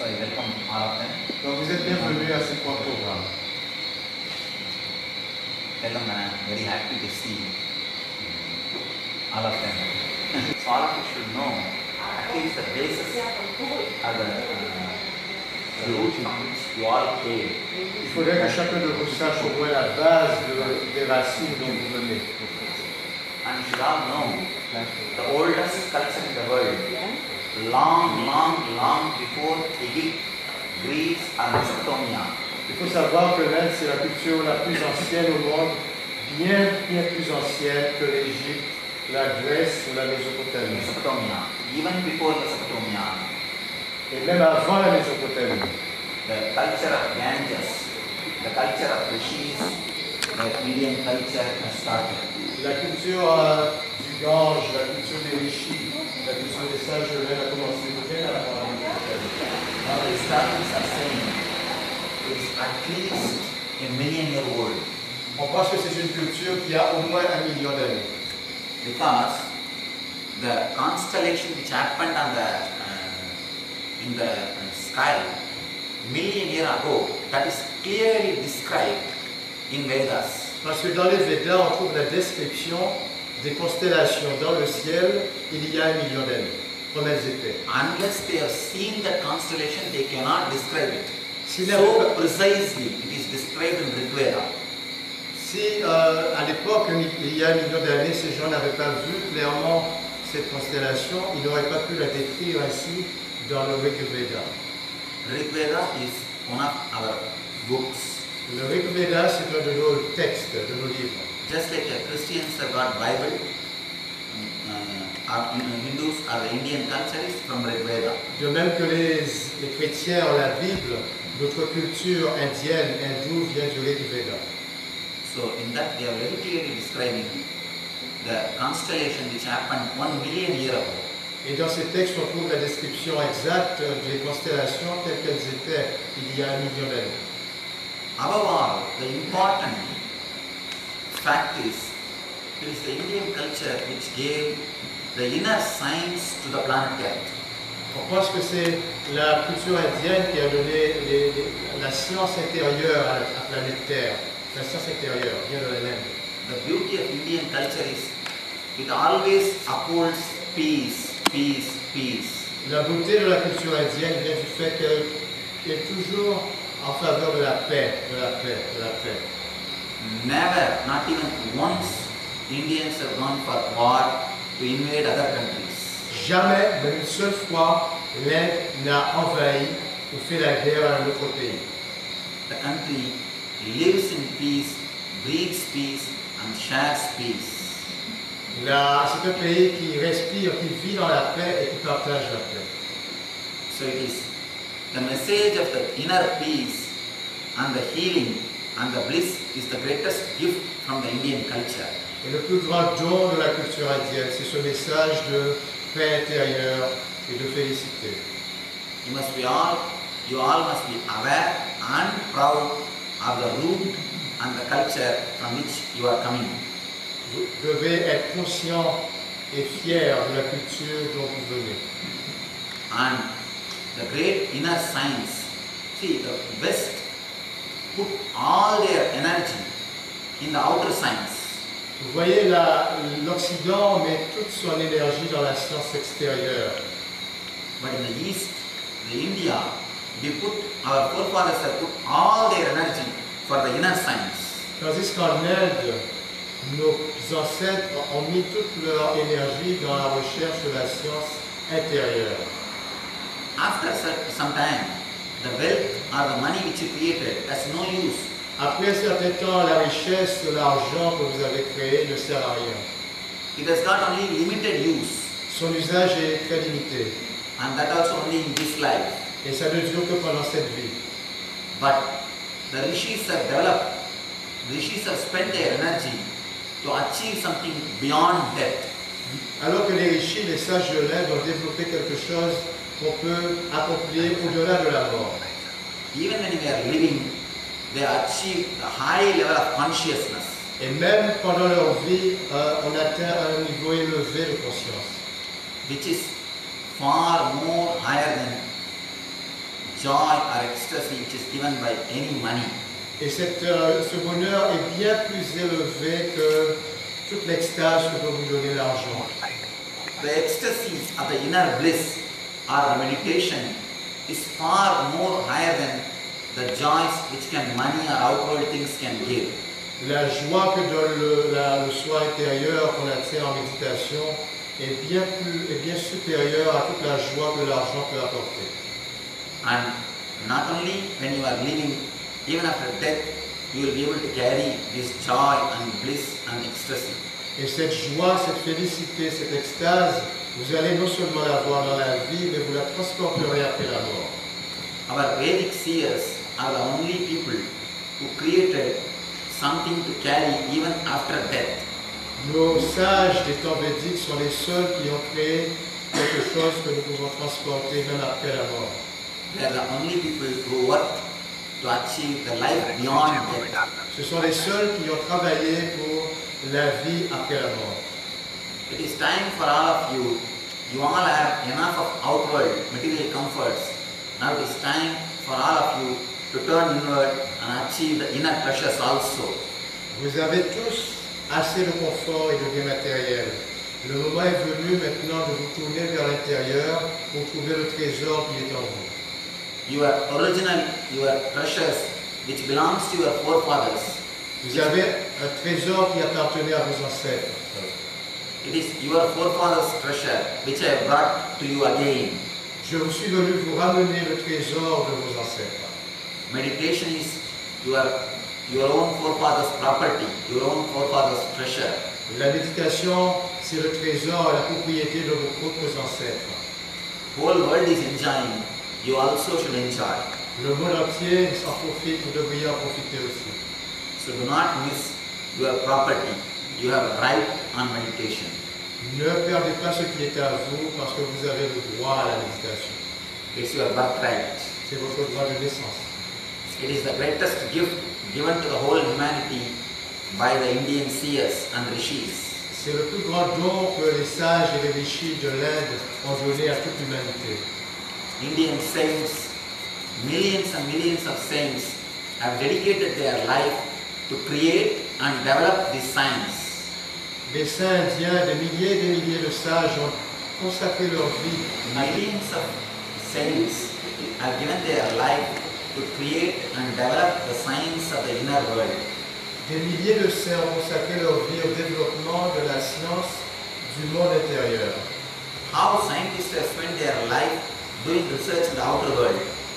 So I welcome all of them. Donc vous êtes bienvenus à ces trois programmes. Tell them I'm very happy to see all of them. So all of you should know at least the basis of the root from which you all came. Il faudrait que chacun de vous sache au moins la base des racines dont vous venez. And you should all know the oldest culture in the world, long before Egypt, Greece and Mesopotamia. Il faut savoir que l'Inde, c'est la culture la plus ancienne au monde, bien plus ancienne que l'Égypte, la Grèce ou la Mésopotamie. Mesopotamia, even before Mesopotamia, Et même avant la Mésopotamie. the culture of Ganges, the culture of rishis, the Indian culture has started. La culture du Gange, la culture des rishis, la culture des sages de l'Inde a commencé bien avant la Mésopotamie. Now the historians are saying it is at least a million-year old On pense que c'est une culture qui a au moins 1 million d'années. because the constellation which happened on the in the sky million years ago, that is clearly described in Vedas. Parce que dans les Védas, on trouve la description des constellations dans le ciel il y a 1 million d'années, comme elles étaient. Unless they have seen that constellation, they cannot describe it. Si So precisely, it is described in Rig Veda. Si à l'époque, il y a 1 million d'années, ces gens n'avaient pas vu clairement cette constellation, ils n'auraient pas pu la décrire ainsi dans le Rig Veda. Rig Veda is one of our books. Le Rig Veda, c'est un de nos textes, de nos livres. Just like Christians have got Bible, our Hindus or the Indian culture is from Rig Veda. De même que les chrétiens ont la Bible, notre culture indienne, hindoue, vient du Rig Veda. So in that they are very clearly describing the constellation which happened 1 million years ago. Et dans ces textes, on trouve la description exacte des constellations telles qu'elles étaient il y a 1 million d'années. Above all, the important fact is it is the Indian culture which gave the inner science to the planet Earth. On pense que c'est la culture indienne qui a donné la science intérieure à la planète Terre. La science intérieure vient de l'Inde. The beauty of Indian culture is it always upholds peace, peace, peace. La beauté de la culture indienne vient du fait qu'elle est toujours en faveur de la paix, de la paix, de la paix. Never, not even once, Indians have gone for war to invade other countries. Jamais, même une seule fois, l'Inde n'a envahi ou fait la guerre à un autre pays. The country lives in peace, breathes peace, and shares peace. C'est un pays qui respire, qui vit dans la paix et qui partage la paix. So it is the message of the inner peace and the healing and the bliss is the greatest gift from the Indian culture. Et le plus grand don de la culture indienne, c'est ce message de paix intérieure et de félicité. You all must be aware and proud of the root and the culture from which you are coming. Vous devez être conscient et fier de la culture dont vous venez. And the great inner science, see, the West put all their energy in the outer science. Vous voyez, l'Occident met toute son énergie dans la science extérieure. But in the East, the India, our forefathers have put all their energy for the inner science. Tandis qu'en Inde, nos ancêtres ont mis toute leur énergie dans la recherche de la science intérieure. After some time, the wealth or the money which you created has no use. Après un certain temps, la richesse, l'argent que vous avez créé ne sert à rien. It has got only limited use. Son usage est très limité. And that also only in this life. Et ça ne dure que pendant cette vie. But the rishis have developed, rishis have spent their energy to achieve something beyond death. Alors que les rishis, les sages de l'Inde ont développé quelque chose qu'on peut accomplir au-delà de la mort. Even when we are living, they achieve a high level of consciousness. Et même pendant leur vie, on atteint un niveau élevé de conscience. Which is far more higher than joy or ecstasy which is given by any money. Et ce bonheur est bien plus élevé que toute l'extase que peut vous donner l'argent. The ecstasies of the inner bliss or the meditation is far more higher than the joys which money or outward things can give. La joie que donne le soi intérieur qu'on atteint en méditation est bien supérieure à toute la joie que l'argent peut apporter. And not only when you are living, even after death, you will be able to carry this joy and bliss and ecstasy. Et cette joie, cette félicité, cette extase, vous allez non seulement l'avoir dans la vie, mais vous la transporterez après la mort. Our Vedic seers are the only people who created something to carry even after death. Nos sages des temps védiques sont les seuls qui ont créé quelque chose que nous pouvons transporter même après la mort. They are the only people who work to achieve the life beyond death. Ce sont les seuls qui ont travaillé pour la vie après la mort. It is time for all of you. You all have enough of outward material comforts. Now it is time for all of you to turn inward and achieve the inner treasures also. Vous avez tous assez de confort et de biens matériels. Le moment est venu maintenant de vous tourner vers l'intérieur pour trouver le trésor qui est en vous. Your original, your treasures which belongs to your forefathers. Vous avez un trésor qui appartenait à vos ancêtres. It is your forefathers' treasure which I have brought to you again. Je vous suis venu vous ramener le trésor de vos ancêtres. Meditation is your own forefathers' property, your own forefathers' treasure. La méditation, c'est le trésor et la propriété de vos propres ancêtres. Whole world is enjoying. You also should enjoy. Le monde entier s'en profite, vous devriez en profiter aussi. So do not miss your property. You have a right on meditation. Ne perdez pas ce qui est à vous parce que vous avez le droit à la méditation. It's your birthright. C'est votre droit de naissance. It is the greatest gift given to the whole humanity by the Indian seers and rishis. C'est le plus grand don que les sages et les rishis de l'Inde ont donné à toute l'humanité. Indian saints, millions and millions of saints have dedicated their life to create and develop this science. Les saints indiens, des milliers de sages ont consacré leur vie. Millions of saints have given their life to create and develop the science of the inner world. Des milliers de saints ont consacré leur vie au développement de la science du monde intérieur. How scientists have spent their life doing research in the outer world.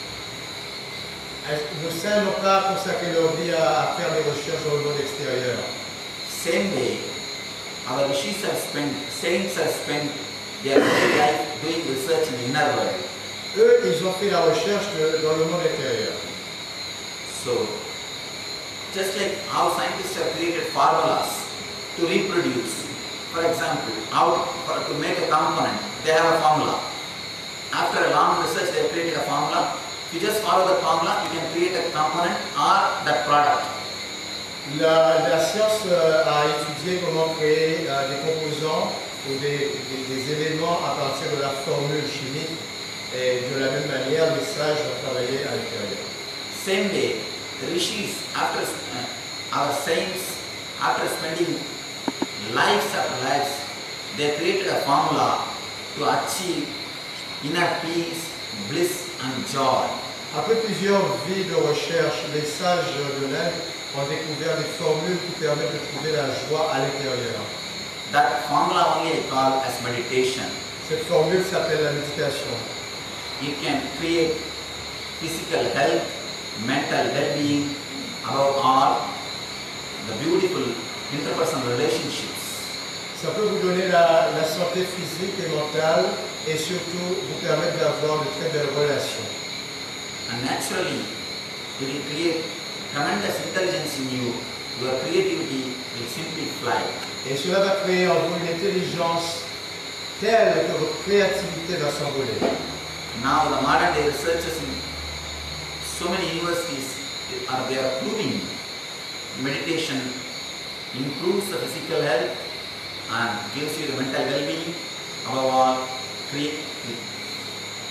Nos saints n'ont pas consacré leur vie à faire des recherches dans le monde extérieur. Same way, our rishis have spent, saints have spent their whole life doing research in the inner world. Eux, ils ont fait la recherche dans le monde intérieur. So, just like how scientists have created formulas to reproduce. For example, to make a component, they have a formula. After a long research, they have created a formula. If you just follow the formula, you can create a component or that product. La science a étudié comment créer des composants ou des éléments à partir de la formule chimique. Et de la même manière, les sages ont travaillé à l'intérieur. Same way, the rishis, our saints, after spending lives after lives, they created a formula to achieve inner peace, bliss and joy. Après plusieurs vies de recherche, les sages de l'Inde ont découvert des formules qui permettent de trouver la joie à l'intérieur. That formula only I call as meditation. Cette formule s'appelle la méditation. You can create physical health, mental well-being, above all, the beautiful interpersonal relationships. Ça peut vous donner la santé physique et mentale et surtout vous permettre d'avoir de très belles relations. And naturally, it will create tremendous intelligence in you. Your creativity will simply fly. Et cela va créer en vous une intelligence telle que votre créativité va s'envoler. Now the modern day researchers in so many universities they are proving meditation improves the physical health and gives you the mental well-being. Above all,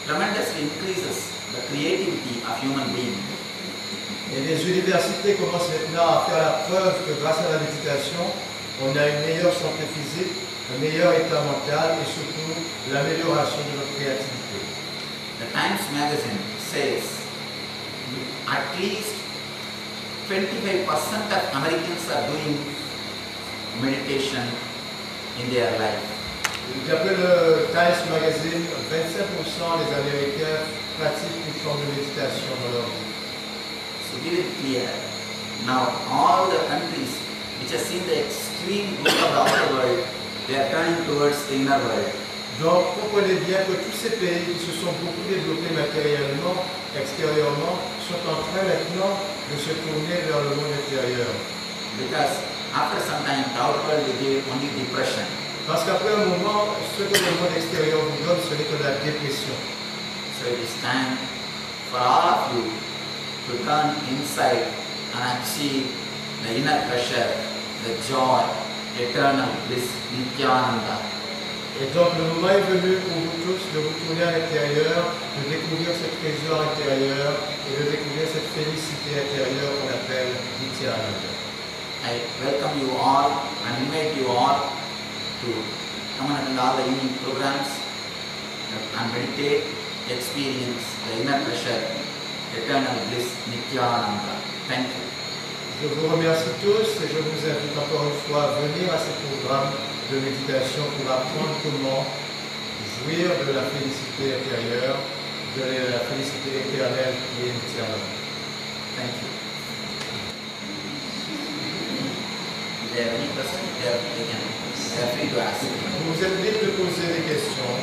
tremendously increases the creativity of human beings. Et les universités commencent maintenant à faire la preuve que grâce à la méditation, on a une meilleure santé physique, un meilleur état mental et surtout l'amélioration de notre créativité. The Times magazine says at least 25% of Americans are doing meditation in their life. D'après le Times Magazine, 25% des Américains pratiquent une forme de méditation dans leur vie. So give it clear. Now all the countries which have seen the extreme good of the outer world, they are turning towards the inner world. Donc comprenez bien que tous ces pays qui se sont beaucoup développés matériellement, extérieurement, sont en train maintenant de se tourner vers le monde intérieur. Because after some time the outer world will give only depression. Parce qu'après un moment, ce que le monde extérieur vous donne, ce n'est que la dépression. So it is time for all of you to turn inside and achieve the inner pleasure, the joy, eternal bliss, Nityananda. Et donc le moment est venu pour vous tous de retourner à l'intérieur, de découvrir ce trésor intérieur et de découvrir cette félicité intérieure qu'on appelle Nityananda. I welcome you all and invite you all to come and attend all the evening programs and meditate, experience the inner pleasure, eternal bliss, Nityananda. Thank you. Je vous remercie tous et je vous invite encore une fois à venir à ces programmes de méditation pour apprendre comment jouir de la félicité intérieure, de la félicité éternelle qui est Nityananda. Thank you. If there are any questions, they are free to ask. Vous êtes libre de poser des questions.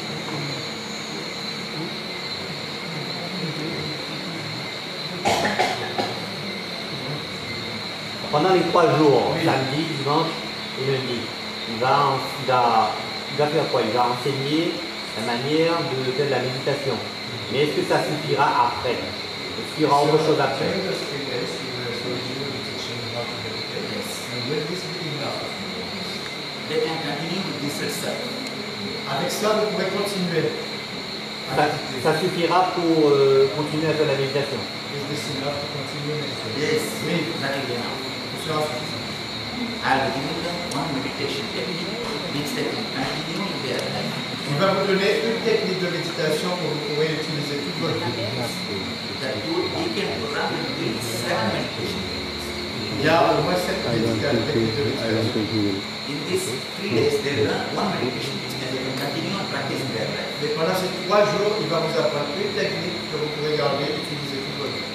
Pendant les 3 jours, Oui. samedi, dimanche et lundi, il va faire quoi? Il va enseigner la manière de faire de la méditation. Mais est-ce que ça suffira après? Est-ce qu'il y aura autre chose après? During the 3 days, he will show you the teaching how to meditate. Yes. And will this be enough? They can continue with this itself. Avec ça, vous pourrez continuer à méditer. Ça suffira pour continuer à faire la méditation. Is this enough to continue meditating? Yes, Oui, that will be enough. ce sera suffisant. I will give them one meditation technique which they can continue in their life. Il va vous donner une technique de méditation que vous pourrez utiliser toute votre vie. The two weekend program will be 7 meditation techniques. Il y a au moins 7 techniques de méditation. In these 3 days, they will learn one meditation which they can continue and practice in their life. Mais pendant ces 3 jours, il va vous apprendre une technique que vous pourrez garder et utiliser toute votre vie.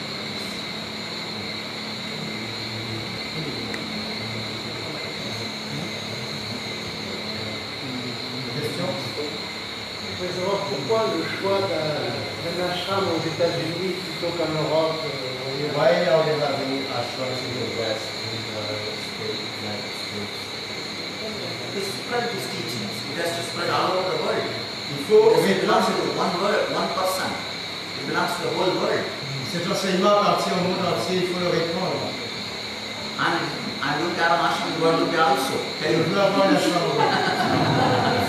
Question? Je veux savoir pourquoi le choix d'un ashram aux États-Unis plutôt qu'en Europe. Why are we having ashrams in the West, in the United States? To spread these teachings, it has to spread all over the world. Il faut Because it belongs répandre to one world, one person. It belongs to the whole world. cet enseignement appartient au monde entier, il faut le répandre. And I'm going to have an ashram in the world also. Tell Je you. veux avoir un ashram au monde.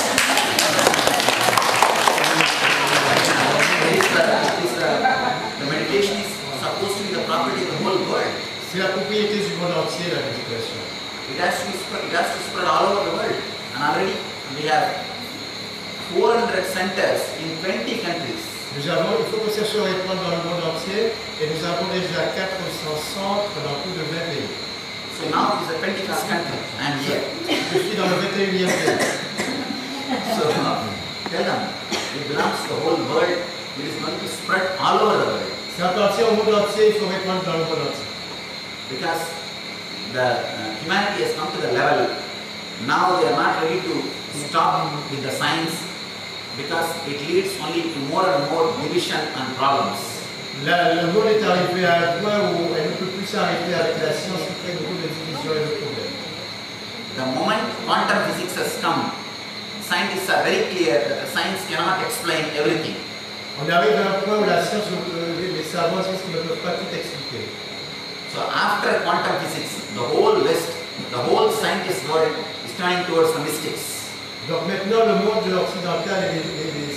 The meditation is supposed to be the property of the whole world. C'est la propriété du monde entier, la méditation. It has to spread all over the world. And already we have 400 centers in 20 countries. Il faut que ça se répande dans le monde entier et nous avons déjà 400 centres dans plus de 20 pays. So now it is the 21st country. I am here. Je suis dans le 21e pays. So tell them, it belongs to the whole world. It is going to spread all over the world. Ça appartient au monde entier, il faut répandre dans le monde entier. Because the humanity has come to the level, now they are not ready to stop with the science because it leads only to more and more division and problems. Le monde est arrivé à un point où elle ne peut plus s'arrêter avec la science qui crée beaucoup de divisions et de problèmes. The moment quantum physics has come, scientists are very clear that the science cannot explain everything. On arrive à un point où la science, les savants disent qu'ils ne peuvent pas tout expliquer. So after quantum physics, the whole West, the whole scientist world is turning towards the mystics. Donc maintenant, le monde occidental et les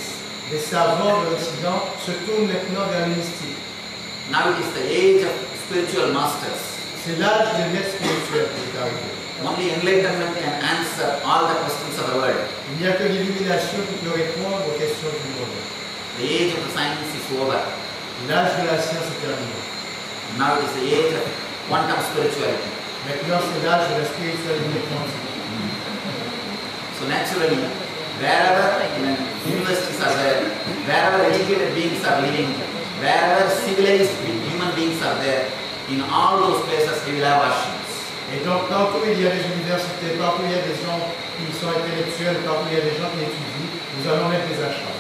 Les savants de l'Occident se tournent maintenant vers le mystique. Now it is the age of spiritual masters. C'est l'âge des maîtres spirituels qui est arrivé. Only enlightenment can answer all the questions of the world. Il n'y a que l'illumination qui peut répondre aux questions du monde. The age of the science is over. L'âge de la science est terminé. Now it is the age of quantum spirituality. Maintenant, c'est l'âge de la spiritualité quantique. So naturally, wherever universities are there, wherever educated beings are living, wherever civilized human beings are there, in all those places we will have Ashins. Et donc, partout il y a des universités, partout il y a des gens qui sont intellectuels, partout il y a des gens qui étudient, nous allons mettre des achats.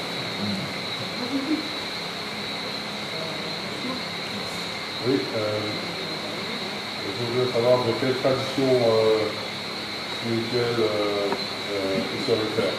Oui, je voudrais savoir de quelle tradition spirituelle il se réfère.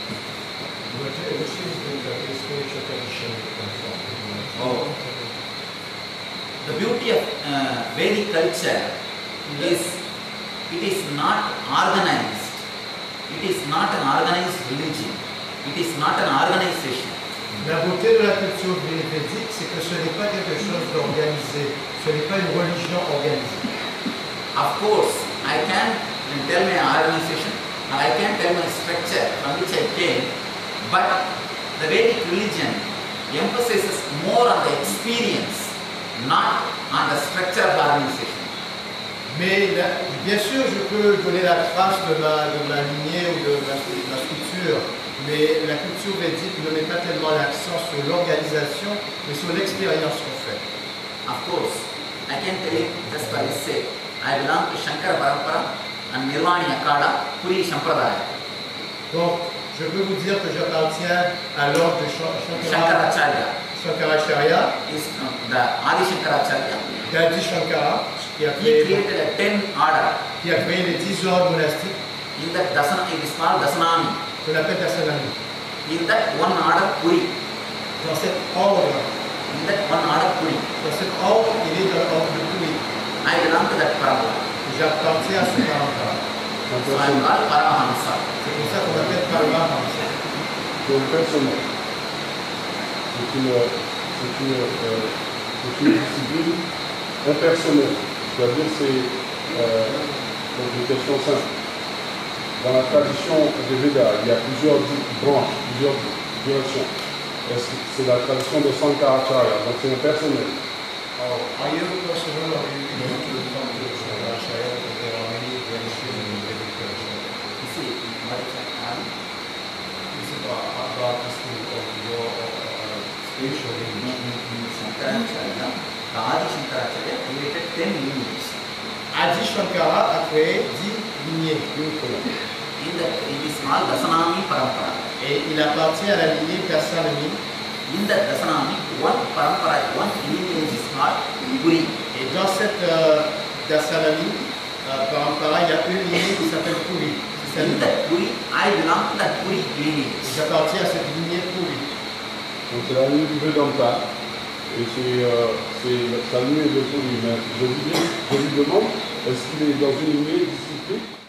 Oh. The beauty of Vedic culture is it is not organized. It is not an organized religion. It is not an organization. La beauté de la culture védique, c'est que ce n'est pas quelque chose d'organisé, ce n'est pas une religion organisée. Of course, I can tell my organization, or I can tell my structure from which I came, but the Vedic religion emphasizes more on the experience, not on the structure of the organization. Mais bien sûr, je peux donner la trace de ma lignée ou de ma structure, mais la culture védique ne met pas tellement l'accent sur l'organisation, mais sur l'expérience qu'on fait. Of course, I can tell you just for this sake, I belong to Shankara Parampara and Nirvani Akada, Puri Sampradaya. Donc, je peux vous dire que j'appartiens à l'ordre de Shankaracharya Shankaracharya, is the Adi Shankaracharya. d'Adi Shankara, qui a He créé created a 10 order. les 10 ordres monastiques In that Dasana, it is called Dasanami. qu'on appelle Dasanami. In that one order, Puri. Dans cet ordre, In that one order, Puri. il est dans l'ordre de Puri. I belong to that Parampara. J'appartiens à ce parampara. So I am called Paramahamsa. C'est pour ça qu'on appelle Paramahamsa. C'est un personnel. C'est une discipline impersonnelle. C'est-à-dire c'est une question simple. Dans la tradition des Védas, il y a plusieurs branches, plusieurs directions. Est-ce que c'est la tradition de Sankaracharya, donc c'est impersonnel. Are you personal or you belong to the Shankaracharya? Because there are many traditions in the Vedic culture. You see, what is that? It's about asking of your spiritual lineage. Shankaracharya, the Adi Shankaracharya created 10 lineages. Adi Shankara a créé 10 lignées. In that, it is called Dasanami Parampara. Et il appartient à la lignée Dasanami. In that Dasanami, one Parampara, one lineage is called Puri. Et dans cette Dasanami, Parampara, il y a une lignée qui s'appelle Puri. In that Puri, I belong to that Puri lineage. J'appartiens à cette lignée Puri. Donc c'est la lignée du Vedanta. Et c'est sa lignée de Puri. Mais je lui demande, est-ce qu'il est dans une lignée disciplique?